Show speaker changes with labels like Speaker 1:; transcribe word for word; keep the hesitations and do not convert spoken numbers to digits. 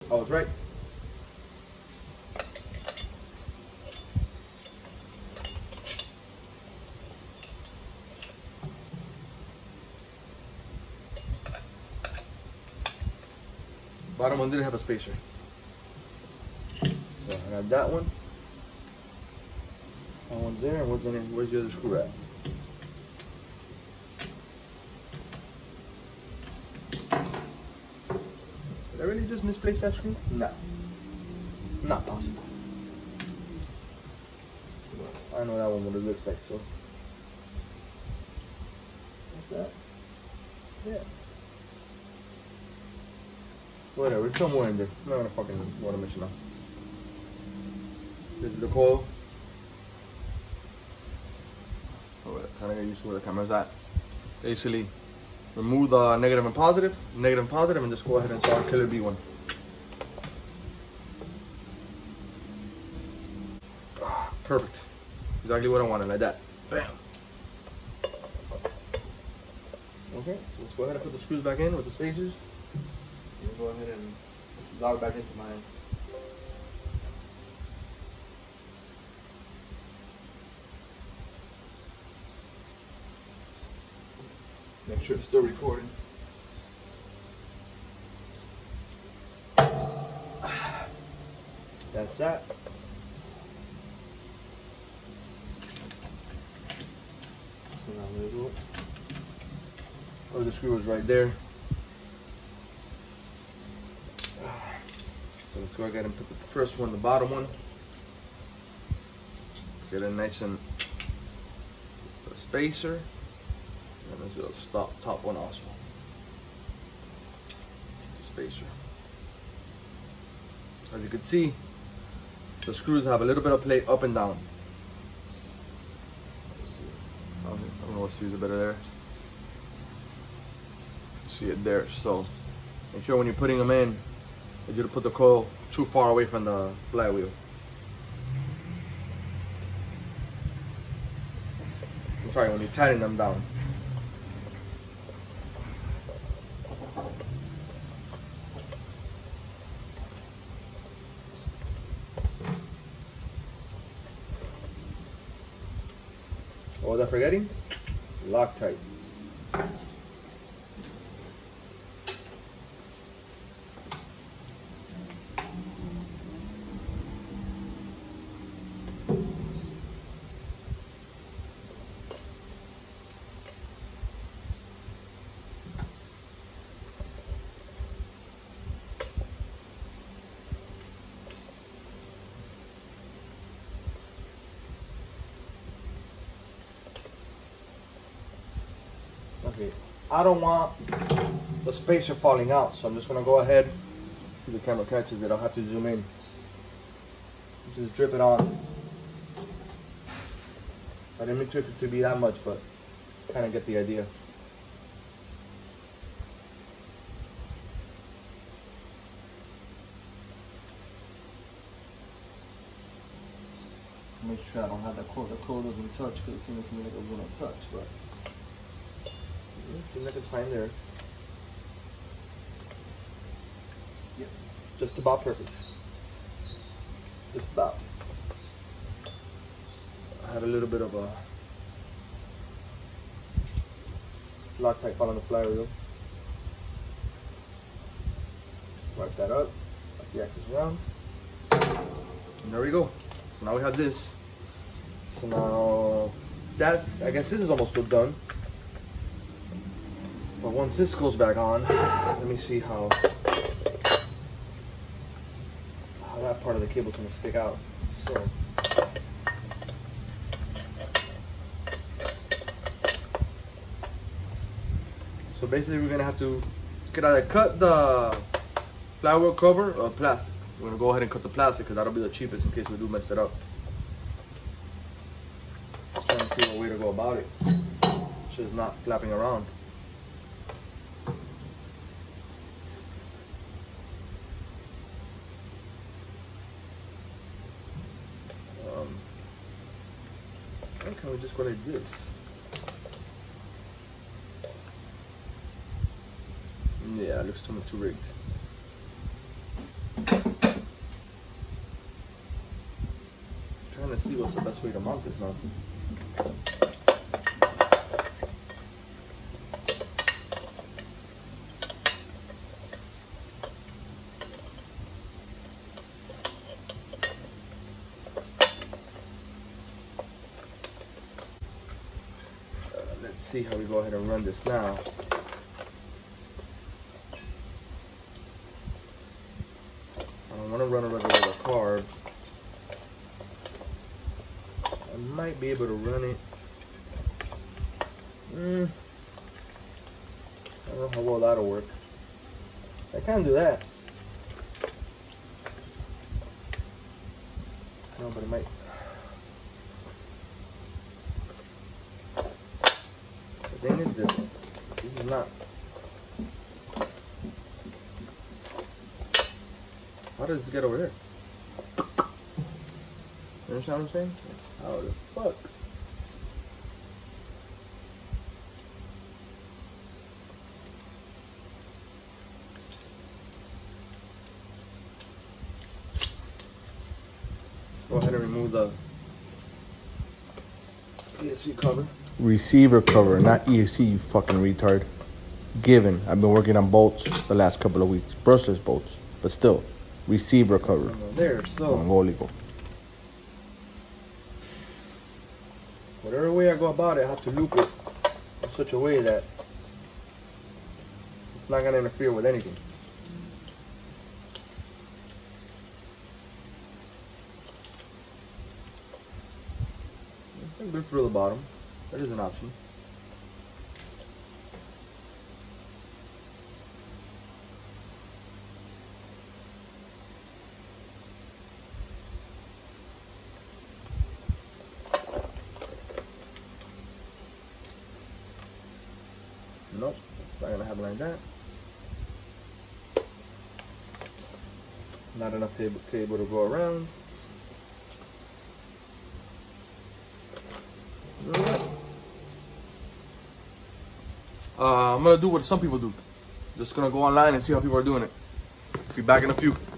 Speaker 1: I was right. Bottom one didn't have a spacer. So I got that one. That one's there. And where's the, where's the other screw at? Did I really just misplace that screw? No. Not possible. I know that one what it looks like, so. What's that? Yeah. Whatever, it's somewhere in there. I'm not gonna fucking water mission now. This is the coil. Oh, I'm trying to get used to where the camera's at. Basically, remove the negative and positive, negative and positive, and just go ahead and install Killer B one. Perfect. Exactly what I wanted, like that. Bam. Okay, so let's go ahead and put the screws back in with the spacers. And go ahead and log back into mine. Make sure it's still recording. That's that. So now I'm gonna do it. Oh, the screw is right there. So let's go ahead and put the first one, the bottom one. Get it nice and put a spacer. And let's do the stop top one also. The spacer. As you can see, the screws have a little bit of play up and down. Let's see. I don't know what's use it better there. See it there. So make sure when you're putting them in, that you don't put the coil too far away from the flywheel. I'm sorry, when you tighten them down. What was I forgetting? Loctite. Okay, I don't want the spacer falling out, so I'm just gonna go ahead. If the camera catches it, I'll have to zoom in. Just drip it on. I didn't mean to it to be that much, but kind of get the idea. Make sure I don't have that cord. The cord doesn't touch because it seems to me like it's gonna touch, but. It seems like it's fine there. Yep, just about perfect. Just about. I had a little bit of a Loctite fall on the flywheel. Wipe that up, wipe the axis around. And there we go. So now we have this. So now that's, I guess this is almost done. But once this goes back on, let me see how, how that part of the cable is going to stick out. So, so basically we're going to have to get either cut the flywheel cover or plastic. We're going to go ahead and cut the plastic because that'll be the cheapest in case we do mess it up. Just trying to see what way to go about it. So it's not flapping around. Why can't we just go like this? Yeah, it looks too much too rigged. see what's the best way to mount this now. Uh, let's see how we go ahead and run this now. I don't want to run a regular carb. I might be able to run it. Mm. I don't know how well that'll work. I can do that. No, but it might. The thing is that this is not. How does this get over here? You understand what I'm saying? How the fuck? Go ahead and remove the E S C cover.
Speaker 2: Receiver cover, not E S C, you fucking retard. Given, I've been working on bolts the last couple of weeks. Brushless bolts, but still. Receiver cover.
Speaker 1: There, so.
Speaker 2: Mongolico.
Speaker 1: Whatever way I go about it, I have to loop it in such a way that it's not gonna interfere with anything. Loop through the bottom. That is an option. Nope, it's not gonna happen like that. Not enough cable, cable to go around. Uh, I'm gonna do what some people do. Just gonna go online and see how people are doing it. Be back in a few.